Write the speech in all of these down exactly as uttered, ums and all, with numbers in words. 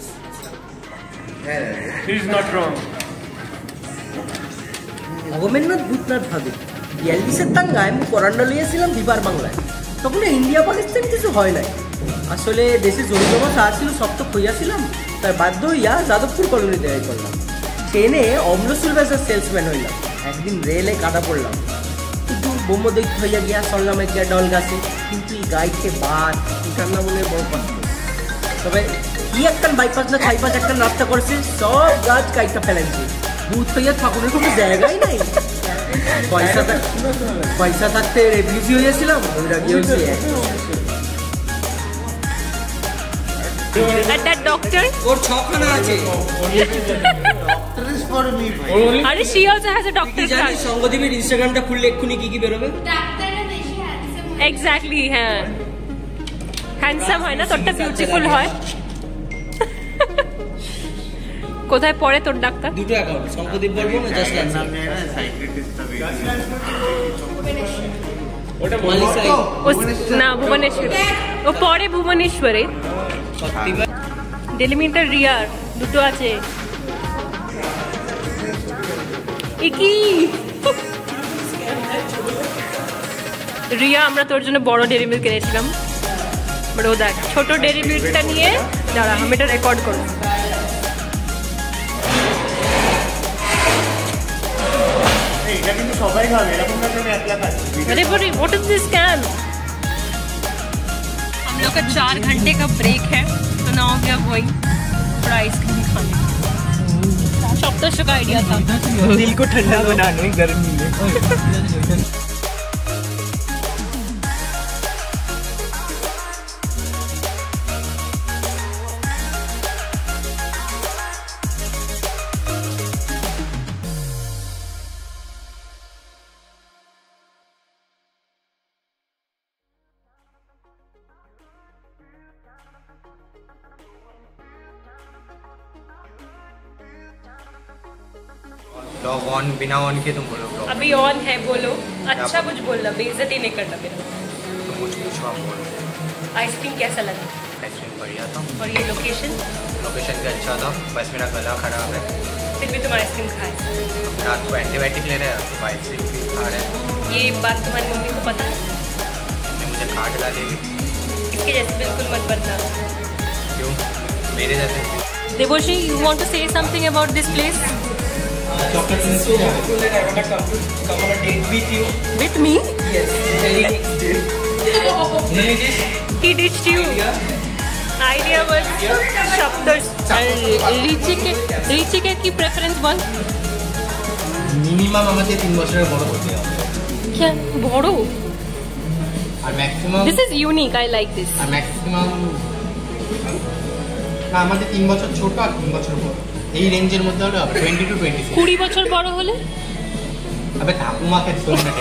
He is not wrong. অগমেন্দ্রনাথ Bhutnath ভাবে বিয়াল্লিশের দাঙ্গায় আমি কোরআনটা লিয়েছিলাম বিবার বাংলায়, তখন ইন্ডিয়া পাকিস্তান কিছু হয় নাই। আসলে দেশে জমি জমা চা ছিল, সব তো খুঁজিয়াছিলাম, তার বাধ্য হইয়া যাদবপুর কলোনিতে আই করলাম। ট্রেনে অম্লসুল বেচার সেলসম্যান হইলাম। একদিন রেলে কাটা পড়লাম, কিন্তু বোম্বদৈত হইয়া গিয়া চললাম একটা ডল গাছে, কিন্তু এই গাইতে বাদ ইটার না বলে বড় পাচ্ছ। তবে কি একটা বাইপাস না খাইপাস একটা রাস্তা করছে, সব গাছ কাইটা ফেলাইছে। ভূত হইয়া ঠাকুরের কোনো জায়গাই নাই। পয়সা পয়সা থাকতে রেফিউজি হয়েছিলাম, ওইটা কি হয়েছে। And that doctor? ওর ছখানা আছে। Doctor is for me. আরে she also has a doctor's card. জানিস সঙ্গদীপের ইনস্টাগ্রামটা খুললে এক্ষুনি কি কি বেরোবে? ডাক্তাররা বেশি হ্যান্ডসাম। Exactly, হ্যাঁ। হ্যান্ডসাম হয় না, তোরটা বিউটিফুল হয়। কোথায় পড়ে তোর ডাক্তার? দুটো অ্যাকাউন্ট, সঙ্গদীপ বলবো না জাস্ট নাম নেই না সাইকিয়াট্রিস্ট হবে। ওটা মালিসাই না ভুবনেশ্বর, ও পড়ে ভুবনেশ্বরে। ডেলিমিটার রিয়ার দুটো আছে। কি রিয়া, আমরা তোর জন্য বড় ডেরি মিল্ক কিনেছিলাম, বাট ও দেখ ছোট ডেরি মিল্কটা নিয়ে দাঁড়া, আমি এটা রেকর্ড করব। এটা কিন্তু সবাই খাবে, এরকম না তুমি একলা খাবে। अरे बड़ी व्हाट इज दिस कैन? हम लोग का चार घंटे का ब्रेक है, तो नाउ वी आर गोइंग थोड़ा आइसक्रीम खाने। सप्तश का आइडिया था दिल को ठंडा बनाने गर्मी में। लॉग ऑन, बिना ऑन के तुम बोलो। अभी ऑन है, बोलो अच्छा कुछ बोलना, बेइज्जती नहीं करना मेरा। तो मुझ पूछो, आप बोलो। आइसक्रीम कैसा लगा? आइसक्रीम बढ़िया था, और ये लोकेशन? लोकेशन भी अच्छा था, बस मेरा गला खराब है। फिर भी तुम आइसक्रीम खाए। रात को एंटीबायोटिक ले रहे हैं, तो आइसक्रीम भी खा रहे हैं। ये बात तुम्हारी मम्मी को पता है? मम्मी मुझे काट डालेगी। इसके जैसे बिल्कुल मत बनना। क्यों? मेरे जैसे। Devoshi, you want to say something about this place? Doctor Prince, I want to come to come on a date with you. With me? Yes, very next day. He ditched you. Idea was Shaptash. ऋचिके की preference one? Minimum আমাদের তিন বছরের বড় হতে হবে। क्या বড়? আর maximum This is unique. I like this. আর ম্যাক্সিমাম না, আমাদের তিন বছর ছোট আর তিন বছর বড়, এই রেঞ্জের মধ্যে হলে হবে। Twenty two twenty six. কুড়ি বছর বড় হলে? আবে ঠাকুমাকে শোন না।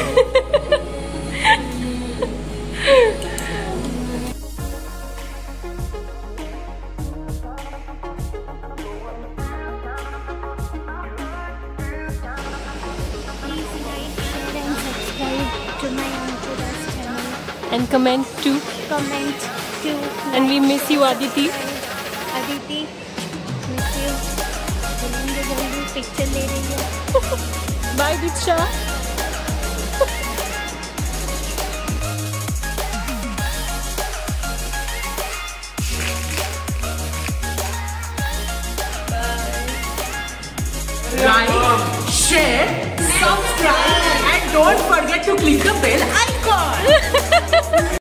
And comment too. Comment too. And we miss you, Aditi. Aditi, miss you. जल्दी जल्दी पिक्चर ले रही है। Bye, Diksha. Like, share, subscribe, and don't forget to click the bell icon.